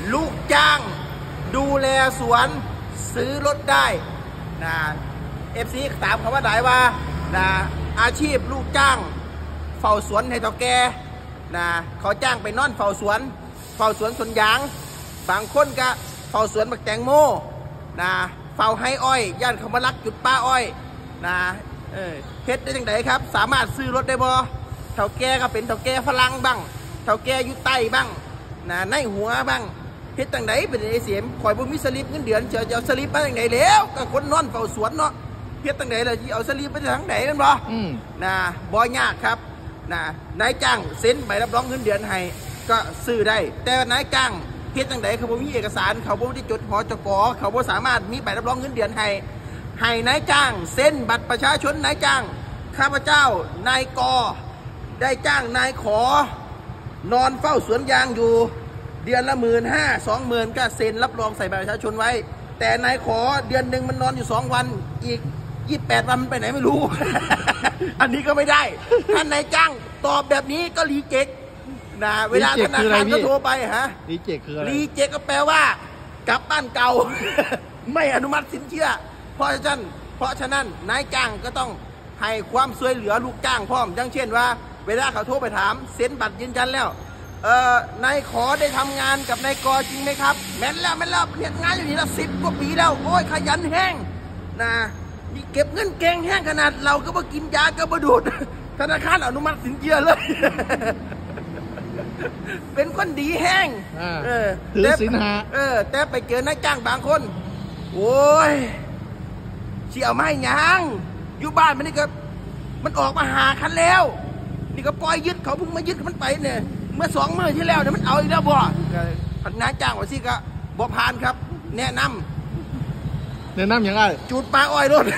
ลูกจ้างดูแลสวนซื้อรถได้นะFC ถามคำว่าไหนว่านะอาชีพลูกจ้างเฝ้าสวนให้เฒ่าแก่นะเขาจ้างไปนอนเฝ้าสวนสวนยางบางคนก็เฝ้าสวนบักแตงโมนะเฝ้าให้อ้อยย่านเขามาลักจุดป้าอ้อยนะเฮ็ดได้จังไดครับสามารถซื้อรถได้บ่เฒ่าแก่ก็เป็นเฒ่าแก่ฝรั่งบ้างเฒ่าแก่อยู่ใต้บ้างนะในหัวบ้างเฮ็ดจังไดเป็นไอ้เสียมข่อยบ่มีสลิปเงินเดือนจะเอาสลิปมาจังไดแล้วก็คนนอนเฝ้าสวนเนาะเฮ็ดจังไดล่ะที่เอาสลิปไปทางไหนนั่นบ่นะบ่ยากครับนะนายจ้างเซ็นใบรับรองเงินเดือนให้ก็ซื้อได้แต่นายจ้างเฮ็ดจังไดเขาบ่มีเอกสารเขาบ่ได้จดหจก.เขาบ่สามารถมีใบรับรองเงินเดือนให้นายจ้างเซ็นบัตรประชาชนนายจ้างข้าพเจ้านายกได้จ้างนายขอนอนเฝ้าสวนยางอยู่เดือนละ15,000 20,000ก็เซ็นรับรองใส่บัตรประชาชนไว้แต่นายขอเดือนหนึ่งมันนอนอยู่2 วันอีก28 วันมันไปไหนไม่รู้ อันนี้ก็ไม่ได้ท่านนายจ้างตอบแบบนี้ก็รีเจ็คนะเวลาธนาคารก็โทรไปฮะรีเจ็คคืออะไรรีเจ็คก็แปลว่ากลับบ้านเก่า ไม่อนุมัติสินเชื่อเพราะฉะนั้นนายจ้างก็ต้องให้ความช่วยเหลือลูกจ้างพร้อมอย่างเช่นว่าเวลาเขาโทรไปถามเซ็นบัตรยืนยันแล้วนายขอได้ทำงานกับนายกจริงไหมครับแม่นแล้วเนี่ยงานอยู่นี่ละ10 กว่าปีแล้วโอ้ยขยันแห้งนะนี่เก็บเงินเก่งแห้งขนาดเราก็มากินยาก็มาดูดธนาคารอนุมัติสินเชื่อเลย เป็นคนดีแห้งถือสินหาแต่ไปเจอนายจ้างบางคนโอ้ยเชี่ยวไม่ยังอยู่บ้านมันนี่ก็มันออกมาหาคันแล้วนี่ก็ปล่อยยึดเขาเพิ่งมายึดมันไปเนี่ยเมื่อ2 มื้อที่แล้วเนี่ยมันเอาอีกแล้วบ่พันนายจ้างว่าสิก็บ่ผ่านครับแนะนำอย่างไรจุดปลาอ้อยรถ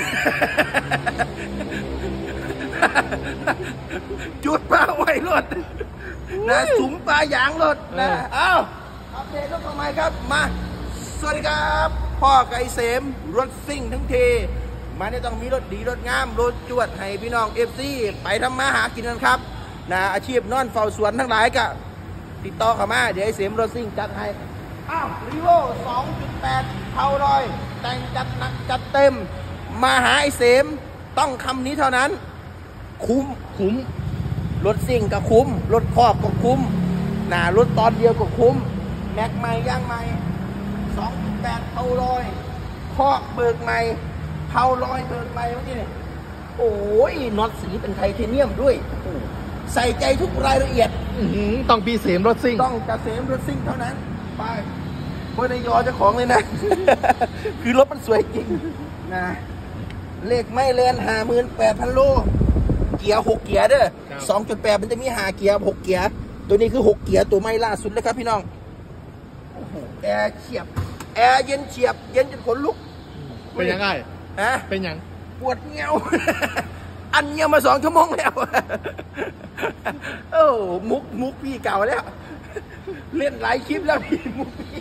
จุดปลาอ้อยรถนะสุมปลายางรถนะเอาอัปเดตรถทำไมครับมาสวัสดีครับพ่อไก่เสมรถซิ่งทั้งทีมาเนี่ยต้องมีรถดีรถงามรถจวดให้พี่น้อง FC ไปทำมาหากินกันครับนะอาชีพนอนเฝ้าสวนทั้งหลายก็ติดต่อเข้ามาเดี๋ยวไอ้เสมรถซิ่งจัดให้อ้าวรีโว 2.8 เผาลอยแต่งจัดหนักจัดเต็มมาหาไอ้เสมต้องคำนี้เท่านั้นคุ้มรถซิ่งก็คุ้มรถครอบก็คุ้มนะรถตอนเดียวก็คุ้มแม็กใหม่ย่างใหม่ 2.8 เผาลอยคอกเบิกใหม่เผาลอยเบิกใหม่เมื่อกี้นี่โอ้ยน็อตสีเป็นไทเทเนียมด้วยใส่ใจทุกรายละเอียดต้องปีเสมรถซิ่งต้องเกษมรถซิ่งเท่านั้นไปบนยอเจ้าของเลยนะ คือรถมันสวยจริงนะเลขไม่เล่น58,000 โลเกียร์6 เกียร์เด้อ 2.8 มันจะมี5 เกียร์6 เกียร์ตัวนี้คือ6 เกียร์ตัวไม่ล่าสุดเลยครับพี่น้องแอร์เฉียบแอร์เย็นเฉียบเย็นจนขนลุกเป็นยังไงเป็นยังปวดเงี้ยว อันเงี้ยวมา2 ชั่วโมงแล้ว โอ้มุกพี่เก่าแล้วเล่นหลายคลิปแล้วพี่มุกพี่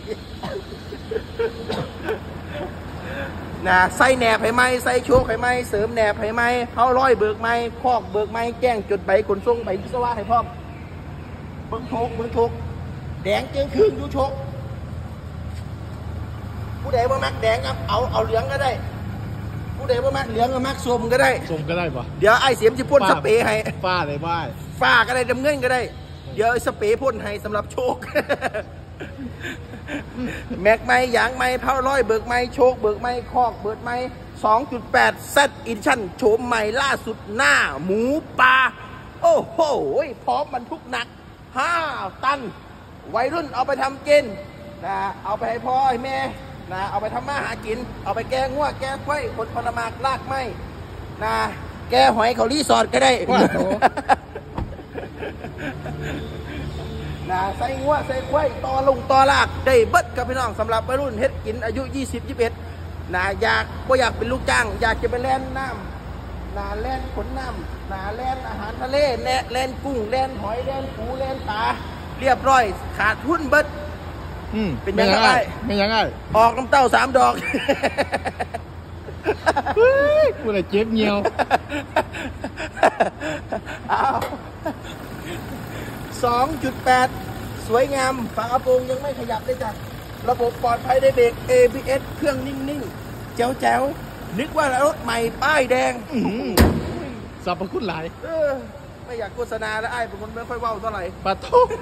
นะใส่แหนบให้ไหมใส่โชว์ให้ไหมเสริมแหนบให้ไหมเขาร้อยเบิกไหมคอกเบิกไหมแจ้งจดใบขนส่งใบวิศวะให้พร้อมเบิกทุกแดงเกงคืนดูโชกผู้ใดว่ามักแดงครับเอาเหลืองก็ได้ผู้ใดว่ามักเหลืองก็มักส้มก็ได้ปะเดี๋ยวไอ้เสียมจะพ่นสเปรย์ให้ฝ้าเลยบ้าฝ้าก็ได้ดำเงินก็ได้เดี๋ยวสเปรย์พ่นให้สำหรับโชค แม็กไม้ยางไม้เผาร้อยเบิกไม้โชคเบิกไม้คอกเบิกไม้ 2.8 Z Edition โฉมใหม่ล่าสุดหน้าหมูปลาโอ้โหพร้อมบรรทุกหนัก5 ตันวัยรุ่นเอาไปทำกินนะเอาไปให้พ่อให้แม่นะเอาไปทำมาหากินเอาไปแกงงัวแกงไข่คนพลมากลากไม้นะแกหอยเขารีสอร์ทก็ได้ นะใส่งัวใส่ไข่ต่อลากได้เบิดกับพี่น้องสำหรับวัยรุ่นเฮ็ดกินอายุ 20-21นะอยากเป็นลูกจ้างอยากจะไปแล่นน้ำนะแล่นขนน้ำนะแล่นอาหารทะเลแล่นกุ้งแล่นหอยแล่นปูแล่นปลาเรียบร้อยขาดทุนเบิดเป็นยังไงออกน้ำเต้า3 ดอกกูเลยเจ็บเงียว 2.8 สวยงามฝากระโปรงยังไม่ขยับเลยจ้ะระบบปลอดภัยได้เบรก ABS เครื่องนิ่งๆแจ๋วๆนึกว่ารถใหม่ป้ายแดงสรรพคุณหลายไม่อยากโฆษณาแล้วไอ้เป็นคนไม่ค่อยเว้าเท่าไหร่ปะทุก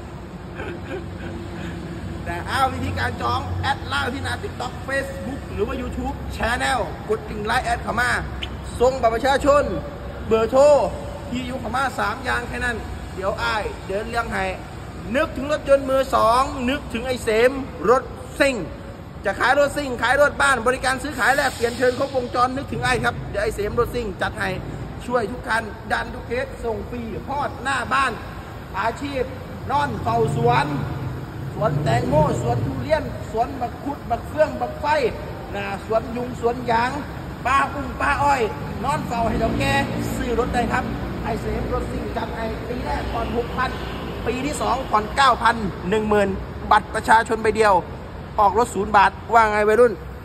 แต่วิธีการจองแอดไลน์ที่หน้า TikTok Facebook หรือว่า YouTube Channel กดลิงก์ไลน์แอดเข้ามาส่งบัตรประชาชนเบอร์โทรที่อยู่เข้ามา3อย่างแค่นั้นเดี๋ยวอ้ายเดินเลี้ยงให้นึกถึงรถยนต์มือสองนึกถึงไอ้เสมรถซิ่งจะขายรถซิ่งขายรถบ้านบริการซื้อขายแลกเปลี่ยนเชิญครบวงจรนึกถึงไอ้ครับเดี๋ยวไอ้เสมรถซิ่งจัดให้ช่วยทุกคันดันทุกเคสส่งฟรีฮอดหน้าบ้านอาชีพนอนเฝ้าสวนแตงโมสวนทุเรียนสวนบักคุดบักเฟื่องบักไฟสวนยุงสวนยางปลาปุ้งปลาอ้อยนอนเฝ้าให้เราแกซื้อรถได้ครับไอเซฟรถซิ่งจัดให้ปีแรกผ่อน 6,000 ปีที่2ผ่อน 9,000 10,000 บัตรประชาชนใบเดียวออกรถ0 บาทว่าไงวัยรุ่น